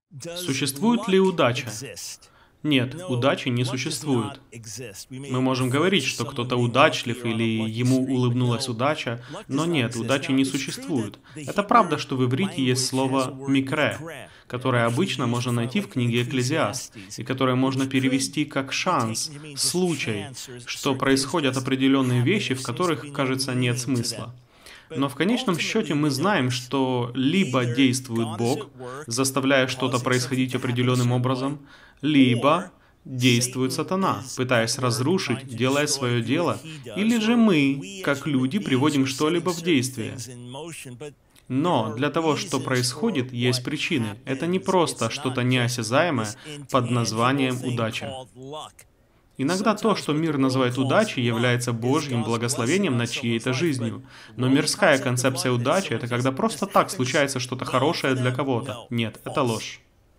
Существует ли удача? Нет, удачи не существует. Мы можем говорить, что кто-то удачлив или ему улыбнулась удача, но нет, удачи не существует. Это правда, что в иврите есть слово «микре», которое обычно можно найти в книге «Экклезиаст», и которое можно перевести как «шанс», «случай», что происходят определенные вещи, в которых, кажется, нет смысла. Но в конечном счете мы знаем, что либо действует Бог, заставляя что-то происходить определенным образом, либо действует сатана, пытаясь разрушить, делая свое дело, или же мы, как люди, приводим что-либо в действие. Но для того, что происходит, есть причины. Это не просто что-то неосязаемое под названием удача. Иногда то, что мир называет удачей, является Божьим благословением над чьей-то жизнью. Но мирская концепция удачи — это когда просто так случается что-то хорошее для кого-то. Нет, это ложь.